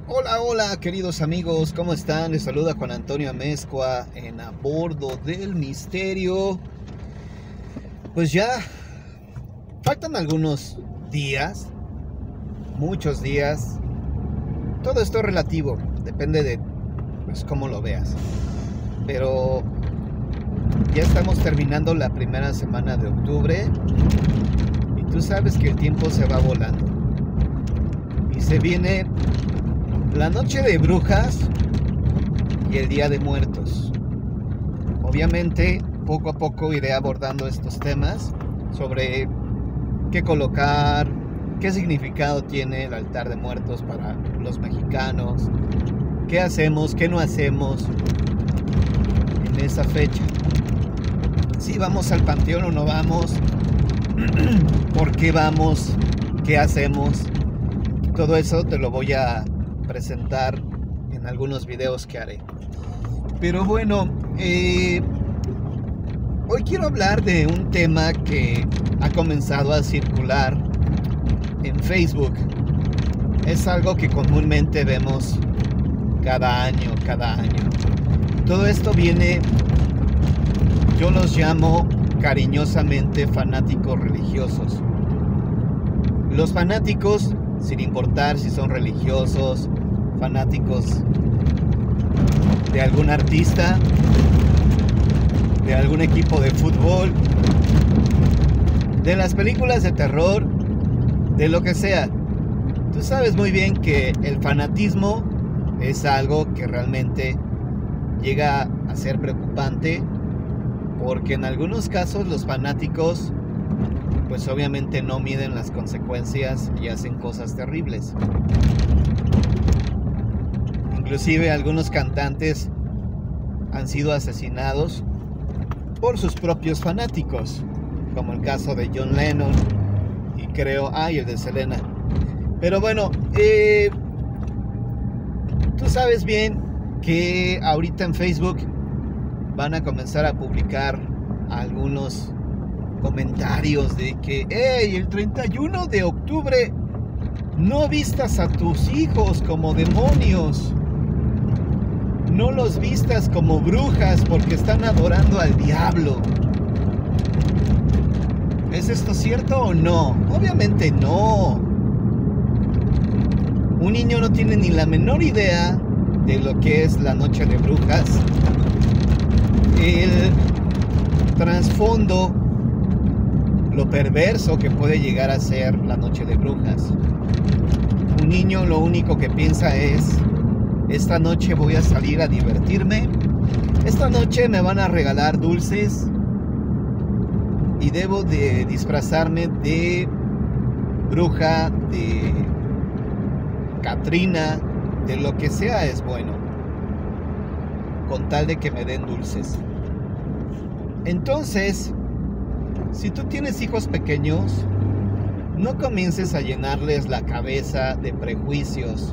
Hola, hola, queridos amigos, ¿cómo están? Les saluda Juan Antonio Amezcua en A Bordo del Misterio. Pues ya faltan algunos días, muchos días. Todo esto es relativo, depende de pues cómo lo veas. Pero ya estamos terminando la primera semana de octubre y tú sabes que el tiempo se va volando. Y se viene la noche de brujas y el día de muertos. Obviamente, poco a poco iré abordando estos temas sobre qué colocar, qué significado tiene el altar de muertos para los mexicanos, qué hacemos, qué no hacemos en esa fecha. Si vamos al panteón o no vamos, por qué vamos, qué hacemos. Todo eso te lo voy a presentar en algunos videos que haré. Pero bueno, hoy quiero hablar de un tema que ha comenzado a circular en Facebook. Es algo que comúnmente vemos cada año. Todo esto viene, yo los llamo cariñosamente fanáticos religiosos. Los fanáticos, sin importar si son religiosos, fanáticos de algún artista, de algún equipo de fútbol, de las películas de terror, de lo que sea. Tú sabes muy bien que el fanatismo es algo que realmente llega a ser preocupante, porque en algunos casos los fanáticos pues obviamente no miden las consecuencias y hacen cosas terribles. Inclusive algunos cantantes han sido asesinados por sus propios fanáticos, como el caso de John Lennon y creo, el de Selena. Pero bueno, tú sabes bien que ahorita en Facebook van a comenzar a publicar algunos comentarios de que el 31 de octubre no vistas a tus hijos como demonios, no los vistas como brujas porque están adorando al diablo. ¿Es esto cierto o no? Obviamente no. Un niño no tiene ni la menor idea de lo que es la noche de brujas, el trasfondo, lo perverso que puede llegar a ser la noche de brujas. Un niño lo único que piensa es: esta noche voy a salir a divertirme, esta noche me van a regalar dulces y debo de disfrazarme de bruja, de Catrina, de lo que sea es bueno, con tal de que me den dulces. Entonces, si tú tienes hijos pequeños, no comiences a llenarles la cabeza de prejuicios,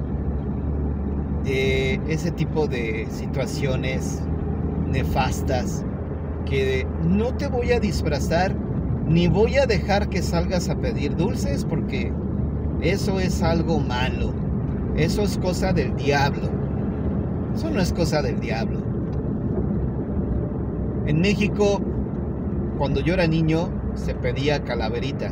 de ese tipo de situaciones nefastas, que no te voy a disfrazar ni voy a dejar que salgas a pedir dulces porque eso es algo malo, eso es cosa del diablo. Eso no es cosa del diablo. En México, cuando yo era niño, se pedía calaverita.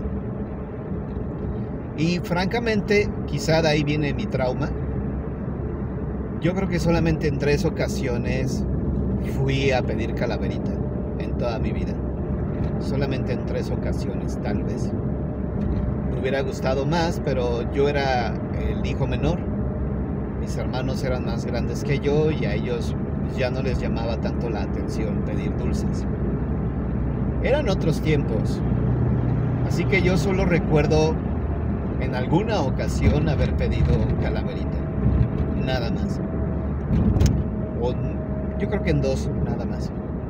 Y francamente, quizá de ahí viene mi trauma. Yo creo que solamente en 3 ocasiones fui a pedir calaverita en toda mi vida. Solamente en 3 ocasiones, tal vez. Me hubiera gustado más, pero yo era el hijo menor. Mis hermanos eran más grandes que yo y a ellos ya no les llamaba tanto la atención pedir dulces. Eran otros tiempos, así que yo solo recuerdo en alguna ocasión haber pedido calaverita, nada más. O yo creo que en 2, nada más.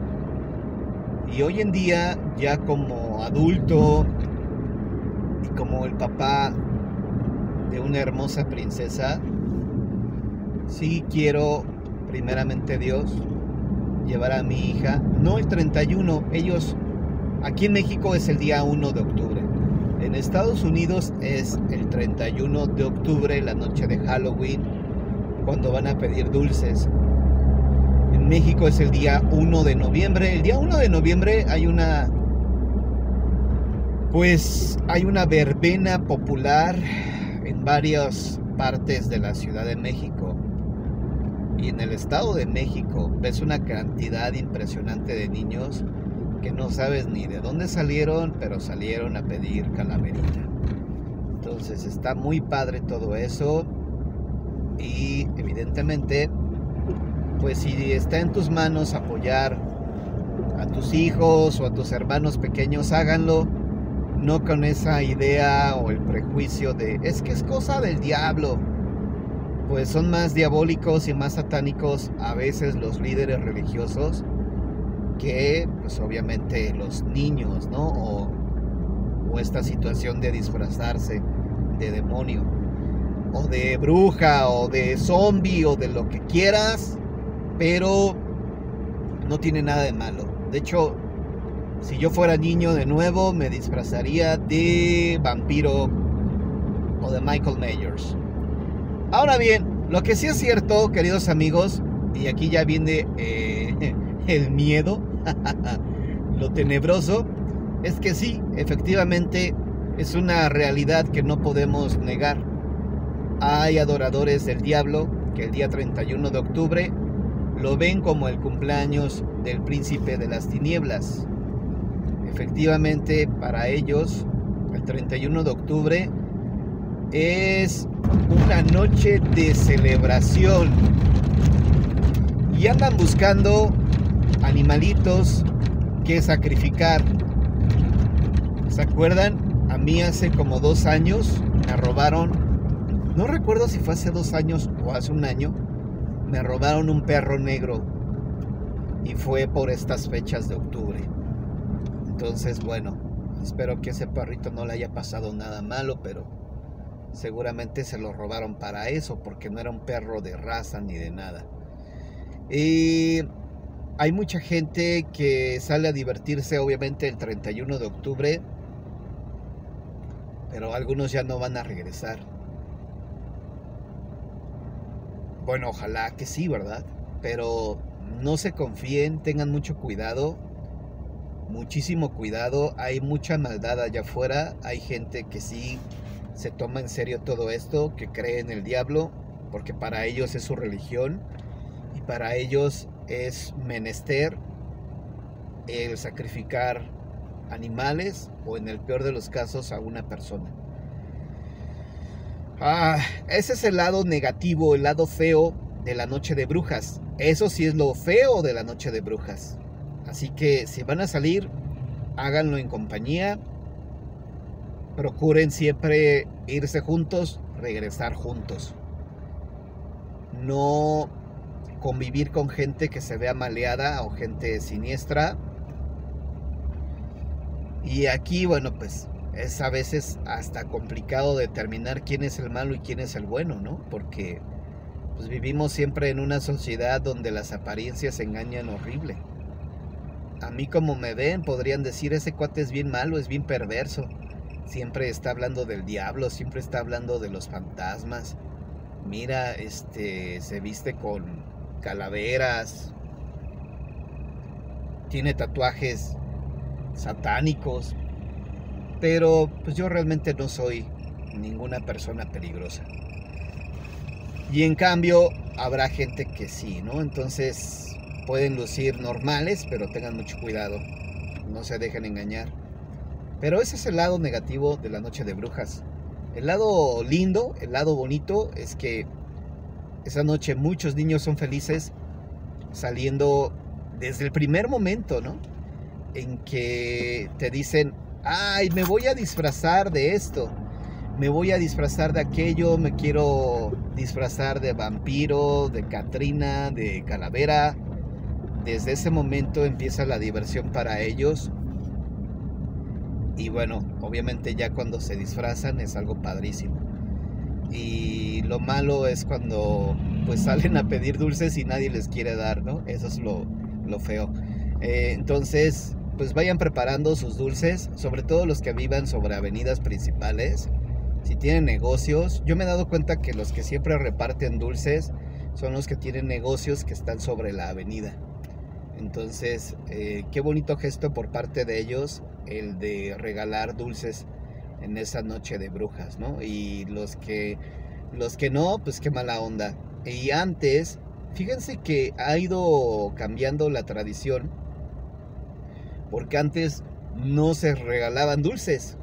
Y hoy en día, ya como adulto y como el papá de una hermosa princesa, sí quiero, primeramente Dios, llevar a mi hija, no el 31, ellos, aquí en México es el día 1 de octubre. En Estados Unidos es el 31 de octubre, la noche de Halloween. cuando van a pedir dulces. En México es el día 1 de noviembre. El día 1 de noviembre hay una verbena popular en varias partes de la Ciudad de México. Y en el Estado de México ves una cantidad impresionante de niños que no sabes ni de dónde salieron, pero salieron a pedir calaverita. Entonces está muy padre todo eso. Y evidentemente, pues si está en tus manos apoyar a tus hijos o a tus hermanos pequeños, háganlo. No con esa idea o el prejuicio de es que es cosa del diablo. Pues son más diabólicos y más satánicos a veces los líderes religiosos que pues obviamente los niños, ¿no? O esta situación de disfrazarse de demonio o de bruja o de zombie o de lo que quieras, pero no tiene nada de malo. De hecho, si yo fuera niño de nuevo, me disfrazaría de vampiro o de Michael Myers. Ahora bien, lo que sí es cierto, queridos amigos, y aquí ya viene el miedo, lo tenebroso, es que sí, efectivamente, es una realidad que no podemos negar. Hay adoradores del diablo que el día 31 de octubre lo ven como el cumpleaños del príncipe de las tinieblas. Efectivamente, para ellos, el 31 de octubre es una noche de celebración y andan buscando animalitos que sacrificar. ¿Se acuerdan? A mí hace como 2 años me robaron, no recuerdo si fue hace 2 años o hace 1 año, me robaron un perro negro y fue por estas fechas de octubre. Entonces, bueno, espero que ese perrito no le haya pasado nada malo, pero seguramente se lo robaron para eso, porque no era un perro de raza ni de nada. Y hay mucha gente que sale a divertirse, obviamente, el 31 de octubre, pero algunos ya no van a regresar. Bueno, ojalá que sí, ¿verdad? Pero no se confíen, tengan mucho cuidado. Muchísimo cuidado, hay mucha maldad allá afuera, hay gente que sí se toma en serio todo esto, que cree en el diablo, porque para ellos es su religión y para ellos es menester el sacrificar animales o en el peor de los casos a una persona. Ese es el lado negativo, el lado feo de la noche de brujas. Eso sí es lo feo de la noche de brujas. Así que si van a salir, háganlo en compañía. Procuren siempre irse juntos, regresar juntos. No convivir con gente que se vea maleada o gente siniestra. Y aquí, bueno, pues es a veces hasta complicado determinar quién es el malo y quién es el bueno, ¿no? Porque pues vivimos siempre en una sociedad donde las apariencias engañan horrible. A mí como me ven podrían decir ese cuate es bien malo, es bien perverso. Siempre está hablando del diablo, siempre está hablando de los fantasmas. Mira, se viste con calaveras. Tiene tatuajes satánicos. Pero pues yo realmente no soy ninguna persona peligrosa. Y en cambio habrá gente que sí, ¿no? Entonces pueden lucir normales, pero tengan mucho cuidado, no se dejen engañar. Pero ese es el lado negativo de la noche de brujas. El lado lindo, el lado bonito es que esa noche muchos niños son felices saliendo desde el primer momento, ¿no? En que te dicen, ay, me voy a disfrazar de esto, me voy a disfrazar de aquello, me quiero disfrazar de vampiro, de Catrina, de calavera. Desde ese momento empieza la diversión para ellos. Y bueno, obviamente ya cuando se disfrazan es algo padrísimo. Y lo malo es cuando pues salen a pedir dulces y nadie les quiere dar, ¿no? Eso es lo feo. Entonces, pues vayan preparando sus dulces, sobre todo los que vivan sobre avenidas principales. Si tienen negocios, yo me he dado cuenta que los que siempre reparten dulces son los que tienen negocios que están sobre la avenida. Entonces, qué bonito gesto por parte de ellos el de regalar dulces en esa noche de brujas, ¿no? Y los que no, pues qué mala onda. Y antes, fíjense que ha ido cambiando la tradición, porque antes no se regalaban dulces.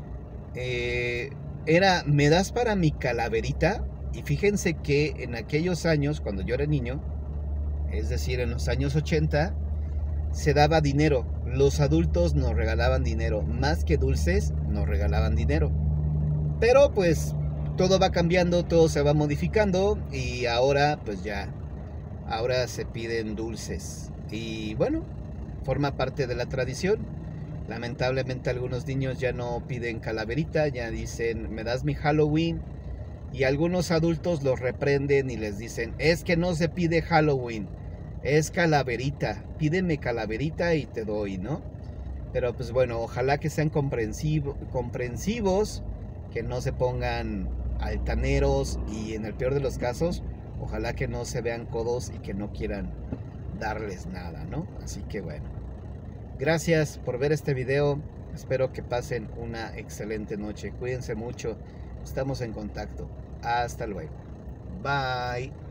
Era, ¿me das para mi calaverita? Y fíjense que en aquellos años, cuando yo era niño, es decir, en los años 80, se daba dinero. Los adultos nos regalaban dinero, más que dulces, nos regalaban dinero. Pero pues todo va cambiando, todo se va modificando y ahora pues ya, ahora se piden dulces. Y bueno, forma parte de la tradición. Lamentablemente algunos niños ya no piden calaverita, ya dicen, ¿me das mi Halloween? Y algunos adultos los reprenden y les dicen, es que no se pide Halloween, es calaverita, pídeme calaverita y te doy, ¿no? Pero pues bueno, ojalá que sean comprensivos, que no se pongan altaneros y en el peor de los casos, ojalá que no se vean codos y que no quieran darles nada, ¿no? Así que bueno, gracias por ver este video, espero que pasen una excelente noche, cuídense mucho, estamos en contacto, hasta luego, bye.